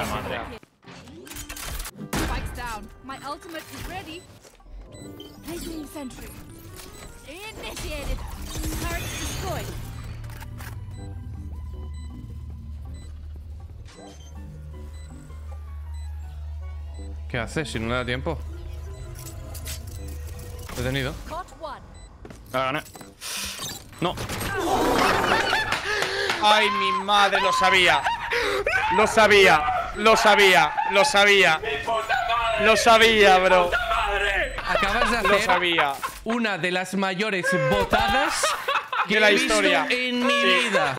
madre. Spikes down. My ultimate is ready. Placing sentry. Initiated. Turret destroyed. ¿Qué hace si no le da tiempo? Detenido. Caught one. La gané. No. Ay, mi madre, lo sabía. Lo sabía. Lo sabía. Lo sabía. Lo sabía, bro. Acabas de Lo hacer sabía. una de las mayores botadas que De la he visto historia. en mi vida.